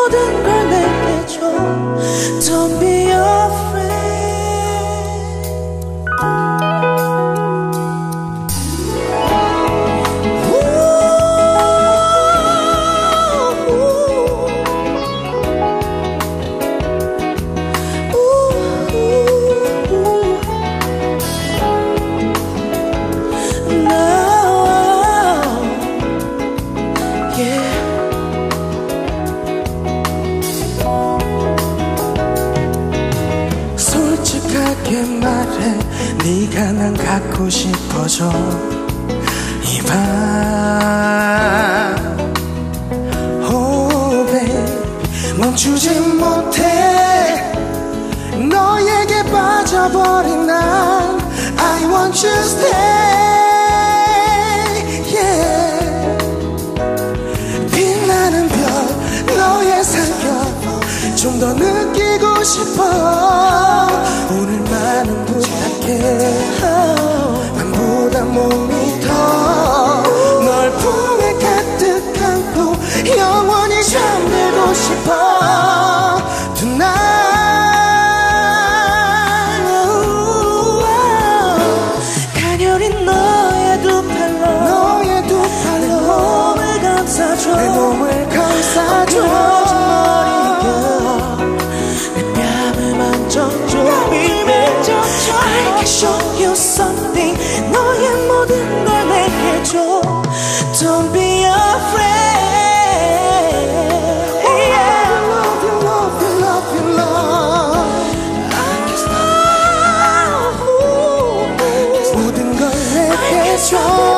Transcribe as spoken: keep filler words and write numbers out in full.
모든 걸 내게 줘. Don't be afraid. 솔직하게 말해, 네가 난 갖고 싶어져. 이 밤 oh babe, 멈추지 못해. 너에게 빠져버린 난 I want you to stay, yeah. 빛나는 별, 너의 살결 좀 더 느끼고 싶어. 오늘만은 부탁해. 밤보다 몸이 더 널 품에 가득 안고 영원히 잠들고 싶어. Tonight 가녀린 너의 두 팔로 너의 두 팔로 내 몸을 감싸줘. 내 몸을 감싸줘. I can show you something. 너의 모든 걸 내게 줘. Don't be afraid. Yeah. Love you, love you, love you, love. I can stop. 모든 걸 내게 줘.